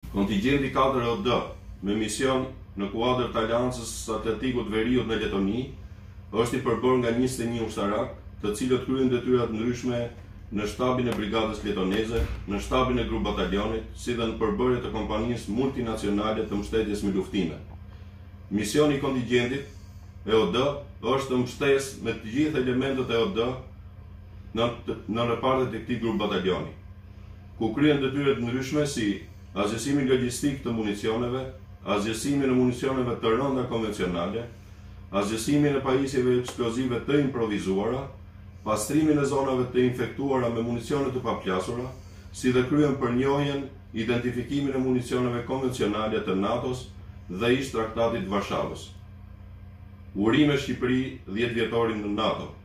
Kontingjenti 4OD me mision në kuadër të Aleancës së Atletikut Veriut në Letoni është i përbërë nga 21 ushtarak, të cilët kryen detyra të ndryshme në shtabin e brigadës letoneze, në shtabin e grup batalionit, si dhe në përbërje të kompanisë multinacionale të mbështetjes me luftime. Misioni i kontingjentit EOD është të mbështes me të gjithë elementët e EOD në repartet e këtij grup batalioni, ku kryen detyra të ndryshme si azhësimin logjistik të municioneve, azhësimin e municioneve të rënda konvencionale, azhësimin e pajisjeve eksplozive të improvizuara, pastrimin e zonave të infektuara me municione të paplasura, si dhe kryen përnjohjen, identifikimin e municioneve konvencionale të NATO-s dhe ish traktatit Varshavës. Urime Shqipëri 10 vjetorin në NATO.